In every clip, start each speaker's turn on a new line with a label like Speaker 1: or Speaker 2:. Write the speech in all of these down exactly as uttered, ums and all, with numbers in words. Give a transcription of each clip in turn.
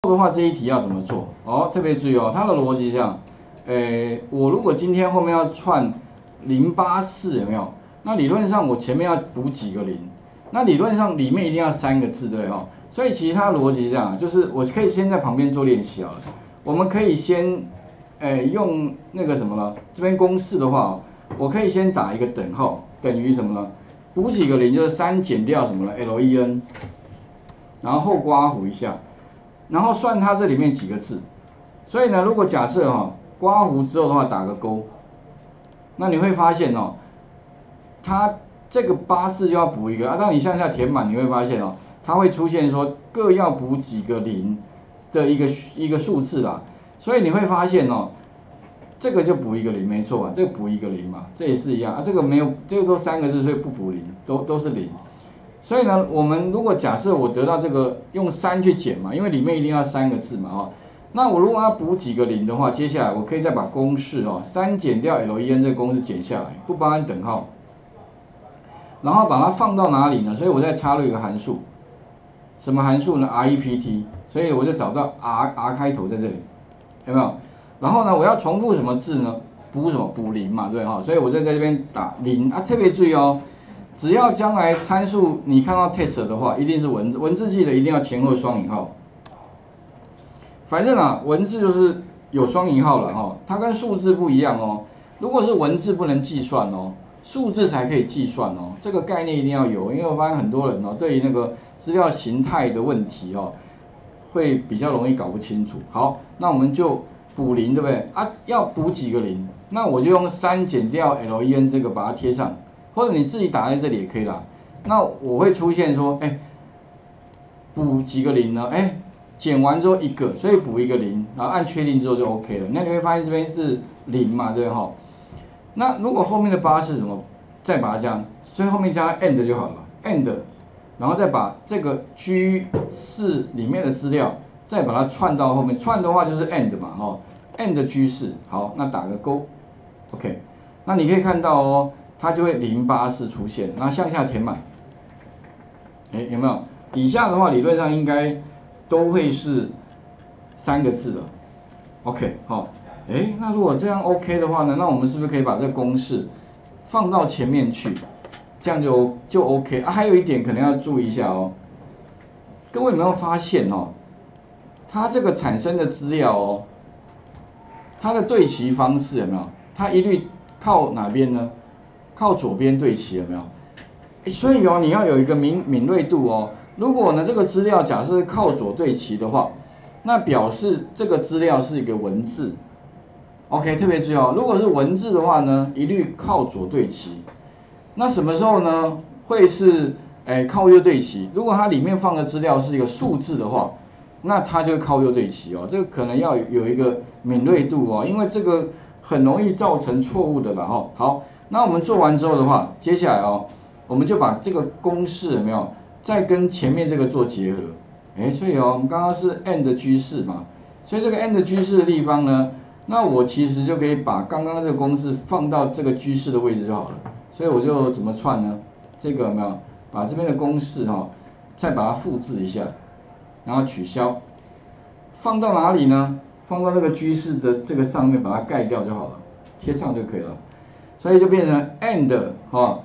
Speaker 1: 后的话，这一题要怎么做？哦，特别注意哦，它的逻辑这样，诶，我如果今天后面要串零八四有没有？那理论上我前面要补几个零？那理论上里面一定要三个字，对哈、哦？所以其实它的逻辑这样，就是我可以先在旁边做练习好了。我们可以先，诶，用那个什么呢？这边公式的话，我可以先打一个等号，等于什么呢？补几个零就是三减掉什么呢 ？len， 然后后刮弧一下，然后算它这里面几个字。所以呢，如果假设哈、哦、刮弧之后的话打个勾，那你会发现哦，它这个八四就要补一个啊。当你向下填满，你会发现哦，它会出现说各要补几个零的一个一个数字啦。所以你会发现哦。这个就补一个零，没错啊，这个补一个零嘛，这也是一样啊。这个没有，这个都三个字，所以不补零，都都是零。所以呢，我们如果假设我得到这个用三去减嘛，因为里面一定要三个字嘛，哦，那我如果要补几个零的话，接下来我可以再把公式哦，三减掉 len 这个公式减下来，不包含等号，然后把它放到哪里呢？所以我再插入一个函数，什么函数呢 ？rept， 所以我就找到 r r 开头在这里，有没有？然后呢，我要重复什么字呢？补什么？补零嘛，对哈。所以我就在这边打零啊，特别注意哦，只要将来参数你看到 test 的话，一定是文字，文字记得一定要前后双引号。反正啊，文字就是有双引号了哈，它跟数字不一样哦。如果是文字不能计算哦，数字才可以计算哦，这个概念一定要有，因为我发现很多人哦，对于那个资料形态的问题哦，会比较容易搞不清楚。好，那我们就。补零对不对啊？要补几个零？那我就用三减掉 len 这个把它贴上，或者你自己打在这里也可以啦。那我会出现说，哎，补几个零呢？哎，减完之后一个，所以补一个零，然后按确定之后就 OK 了。那你会发现这边是零嘛，对不对哈？那如果后面的八是什么？再把它这样，所以后面加 and 就好了 ，and， 然后再把这个 G 四里面的资料再把它串到后面，串的话就是 and 嘛，哈。and 居士，好，那打个勾 ，OK， 那你可以看到哦，它就会零八四出现，然后向下填满，哎，有没有？底下的话理论上应该都会是三个字的 ，OK， 好，哎，那如果这样 OK 的话呢，那我们是不是可以把这个公式放到前面去，这样就就 OK 啊？还有一点可能要注意一下哦，各位有没有发现哦，它这个产生的资料哦。它的对齐方式有没有？它一律靠哪边呢？靠左边对齐有没有？所以哦，你要有一个敏敏锐度哦。如果呢这个资料假设是靠左对齐的话，那表示这个资料是一个文字。OK， 特别注意哦，如果是文字的话呢，一律靠左对齐。那什么时候呢会是哎靠右对齐？如果它里面放的资料是一个数字的话。那它就靠右对齐哦，这个可能要有一个敏锐度哦，因为这个很容易造成错误的啦哈。好，那我们做完之后的话，接下来哦，我们就把这个公式有没有再跟前面这个做结合？哎，所以哦，我们刚刚是 and 居士嘛，所以这个 and 居士的地方呢，那我其实就可以把刚刚这个公式放到这个居士的位置就好了。所以我就怎么串呢？这个有没有把这边的公式哈、哦，再把它复制一下。然后取消，放到哪里呢？放到那个居士的这个上面，把它盖掉就好了，贴上就可以了。所以就变成 and 哈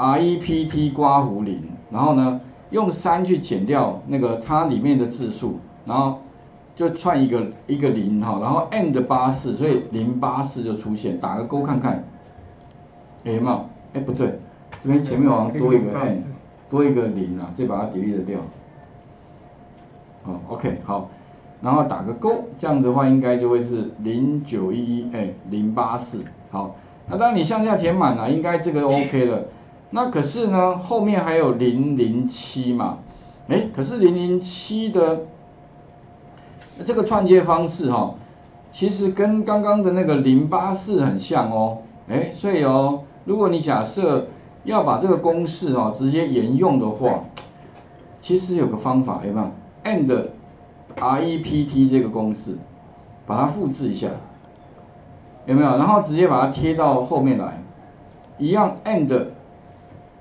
Speaker 1: rept 刮弧零，然后呢用三去减掉那个它里面的字数，然后就串一个一个零哈，然后 and 八四，所以零八四就出现，打个勾看看。哎有没有？哎不对，这边前面好像多一个 and， 多一个零啊，再把它 delete 掉。哦 ，OK， 好，然后打个勾，这样子的话应该就会是零九一一，哎，零八四，好，那当然你向下填满了，应该这个 OK 了。那可是呢，后面还有零零七嘛，哎，可是零零七的这个串接方式哈、哦，其实跟刚刚的那个零八四很像哦，哎，所以哦，如果你假设要把这个公式哦直接沿用的话，其实有个方法，有没有？ and rept 这个公式，把它复制一下，有没有？然后直接把它贴到后面来，一样 and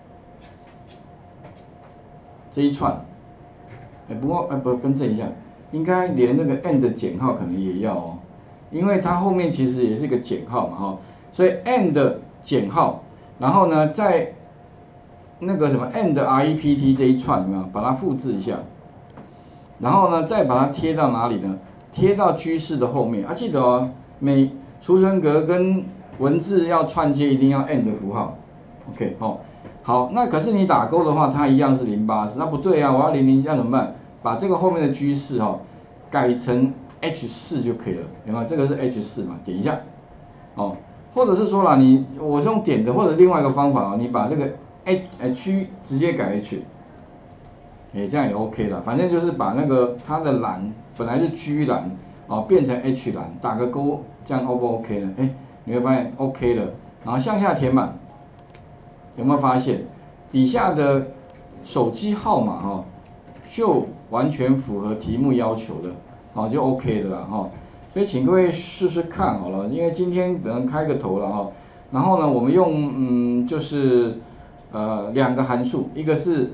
Speaker 1: 这一串，哎，不过哎不更正一下， 应该连那个 and 减号可能也要哦，因为它后面其实也是一个减号嘛哈，所以 and 减号，然后呢在那个什么 and rept 这一串有没有把它复制一下，然后呢再把它贴到哪里呢？贴到居室的后面啊，记得哦，每储存格跟文字要串接一定要 and 符号 ，OK 哦。好，那可是你打勾的话，它一样是零八四，那不对啊，我要零零，这样怎么办？把这个后面的居室哈、哦、改成 H 四就可以了，有没有？这个是 H 四嘛，点一下，哦，或者是说啦，你我是用点的，或者另外一个方法啊，你把这个 H 呃区直接改 H， 哎，这样也 OK 了，反正就是把那个它的栏本来是 G 栏哦，变成 H 栏，打个勾，这样 O 不 OK 呢？哎，你会发现 OK 了，然后向下填满。有没有发现底下的手机号码哈、哦，就完全符合题目要求的，哦就 OK 的了哈、哦。所以请各位试试看好了，因为今天等人开个头了哈、哦。然后呢，我们用嗯就是呃两个函数，一个是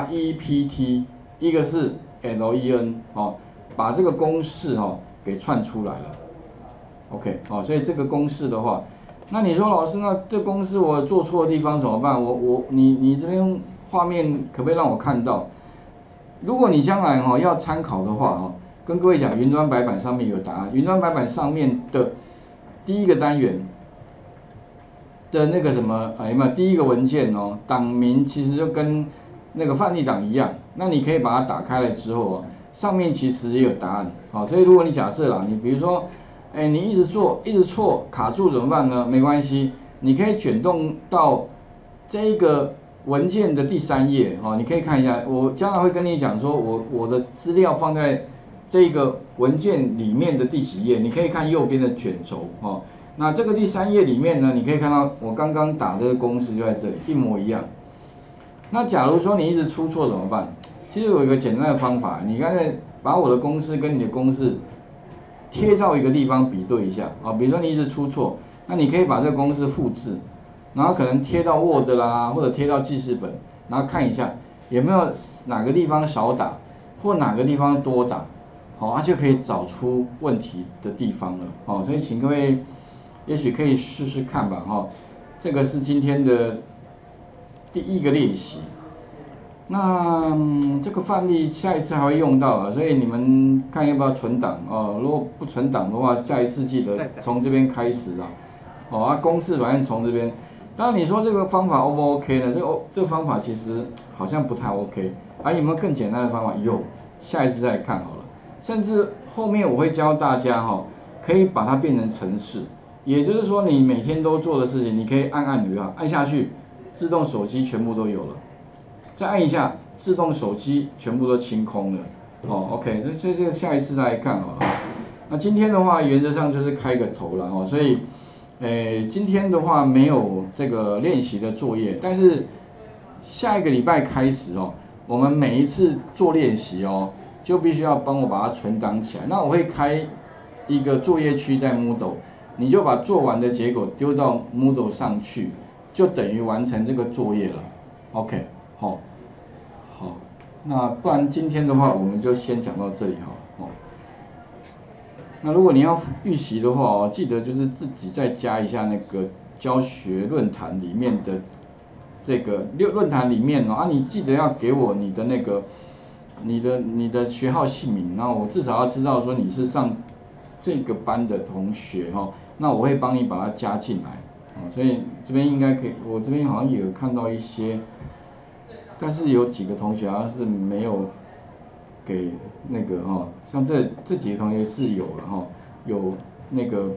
Speaker 1: rept， 一个是 len 哦，把这个公式哈、哦、给串出来了。OK 哦，所以这个公式的话。那你说老师，那这公式我做错的地方怎么办？我我你你这边画面可不可以让我看到？如果你将来哈、哦、要参考的话哈、哦，跟各位讲，云端白板上面有答案。云端白板上面的第一个单元的那个什么啊有没有？第一个文件哦，档名其实就跟那个范例档一样。那你可以把它打开来之后哦，上面其实也有答案。好，所以如果你假设啦，你比如说。哎，你一直做，一直错，卡住怎么办呢？没关系，你可以卷动到这一个文件的第三页哦，你可以看一下。我将来会跟你讲说，我我的资料放在这个文件里面的第几页，你可以看右边的卷轴哦。那这个第三页里面呢，你可以看到我刚刚打这个公式就在这里，一模一样。那假如说你一直出错怎么办？其实有一个简单的方法，你刚才把我的公式跟你的公式。贴到一个地方比对一下啊，比如说你一直出错，那你可以把这个公式复制，然后可能贴到 Word 啦，或者贴到记事本，然后看一下有没有哪个地方少打，或哪个地方多打，好、啊，就可以找出问题的地方了。哦，所以请各位也许可以试试看吧，哈、哦，这个是今天的第一个练习。那、嗯、这个范例下一次还会用到啊，所以你们看要不要存档哦。如果不存档的话，下一次记得从这边开始啊。哦，啊，公式反正从这边。当然你说这个方法 O 不 OK 呢？这个这个方法其实好像不太 OK。啊，有没有更简单的方法？有，下一次再看好了。甚至后面我会教大家哈、哦，可以把它变成程式，也就是说你每天都做的事情，你可以按按钮啊，按下去，自动手机全部都有了。再按一下，自动手机全部都清空了。哦 ，OK， 所以这个下一次再来看好了。那今天的话，原则上就是开个头了哦。所以，诶，今天的话没有这个练习的作业，但是下一个礼拜开始哦，我们每一次做练习哦，就必须要帮我把它存档起来。那我会开一个作业区在 Moodle， 你就把做完的结果丢到 Moodle 上去，就等于完成这个作业了。OK。好，好，那不然今天的话，我们就先讲到这里哈。哦，那如果你要预习的话哦，记得就是自己再加一下那个教学论坛里面的这个论论坛里面哦，啊，你记得要给我你的那个你的你的学号姓名，然后我至少要知道说你是上这个班的同学哈，那我会帮你把它加进来啊，所以这边应该可以，我这边好像也有看到一些。但是有几个同学好像是没有给那个哈、哦，像这这几个同学是有了哈、哦，有那个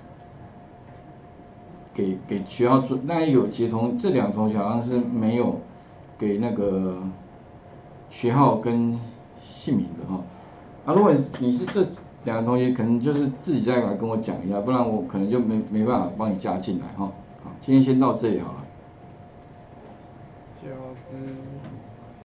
Speaker 1: 给给学校做，那有几个同这两个同学好像是没有给那个学号跟姓名的哈、哦。啊，如果你是这两个同学，可能就是自己再来跟我讲一下，不然我可能就没没办法帮你加进来哈、哦。好，今天先到这里好了。
Speaker 2: 就是。